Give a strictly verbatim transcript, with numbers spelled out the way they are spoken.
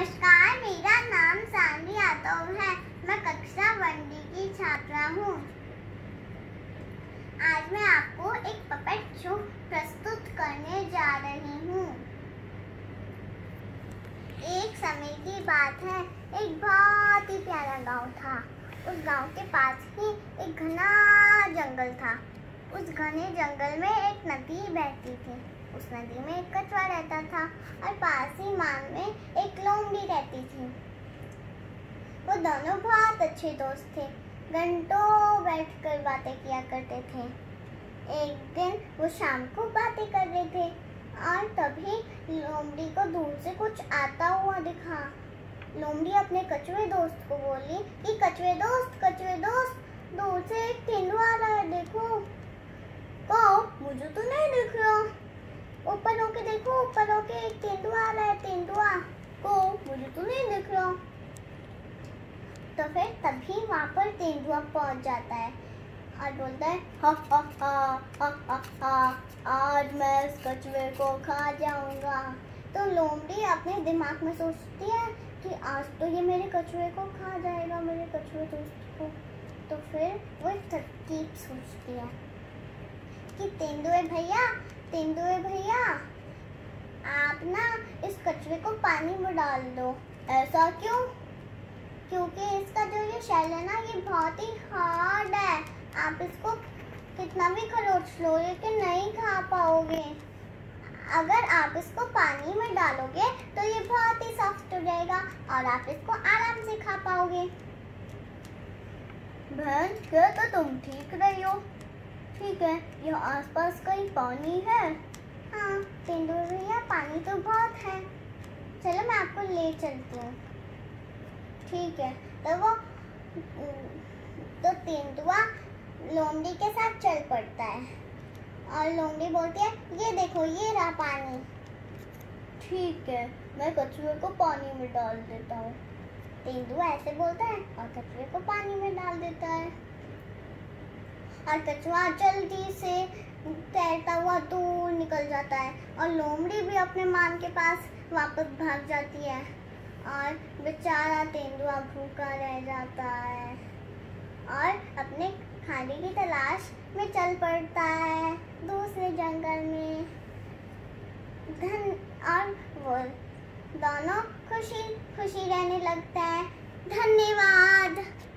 नमस्कार, मेरा नाम सान्वी यादव है। मैं कक्षा वन की छात्रा हूँ। आज मैं आपको एक पपेट शो प्रस्तुत करने जा रही हूँ। एक समय की बात है, एक बहुत ही प्यारा गांव था। उस गांव के पास ही एक घना जंगल था। उस घने जंगल में एक नदी बहती थी। उस नदी में एक कछुआ रहता था और पास ही मान में एक लोमड़ी रहती थी। वो दोनों बहुत अच्छे दोस्त थे। घंटों बैठकर बातें किया करते थे। एक दिन वो शाम को बातें कर रहे थे और तभी लोमड़ी को दूर से कुछ आता हुआ दिखा। लोमड़ी अपने कछुए दोस्त को बोली कि कछुए दोस्त कछुए दोस्त दूर से एक तेंदुआ आ रहा है, देखो। कहो, मुझे तो नहीं दिख रहा। ऊपर होके देखो, ऊपर होके एक तेंदुआ आ रहा है, तेंदुआ। को मुझे तो नहीं दिख रहा। तो फिर तभी वहाँ पर तेंदुआ पहुँच जाता है और बोलता है, हा हा हा हा हा हा, आज मैं इस कछुए को खा जाऊंगा। तो लोमड़ी अपने दिमाग में सोचती है कि आज तो ये मेरे कछुए को खा जाएगा, मेरे कछुए दोस्त को। तो फिर वो एक तरकीब सोचती है कि तेंदुए भैया तेंदुए भैया आप ना इस कछुए को पानी में डाल दो। ऐसा क्यों? क्योंकि इसका जो ये शेल है ना, ये बहुत ही हार्ड है। आप इसको कितना भी खरोच लो लेकिन नहीं खा पाओगे। अगर आप इसको पानी में डालोगे तो ये बहुत ही सॉफ्ट हो जाएगा और आप इसको आराम से खा पाओगे। बहन, क्या तो तुम ठीक रही हो। ठीक है, यहाँ आसपास कहीं पानी है? हाँ तेंदुआ भैया, पानी तो बहुत है। चलो मैं आपको ले चलती हूँ। ठीक है, तो वो तो तेंदुआ लोमड़ी के साथ चल पड़ता है और लोमड़ी बोलती है, ये देखो ये रहा पानी। ठीक है, मैं कछुए को पानी में डाल देता हूँ। तेंदुआ ऐसे बोलता है और कछुए को पानी में डाल देता है और कछुआ जल्दी से तैरता हुआ दूर निकल जाता है और लोमड़ी भी अपने मान के पास वापस भाग जाती है और बेचारा तेंदुआ भूखा रह जाता है और अपने खाने की तलाश में चल पड़ता है दूसरे जंगल में। धन और वो दोनों खुशी खुशी रहने लगते हैं। धन्यवाद।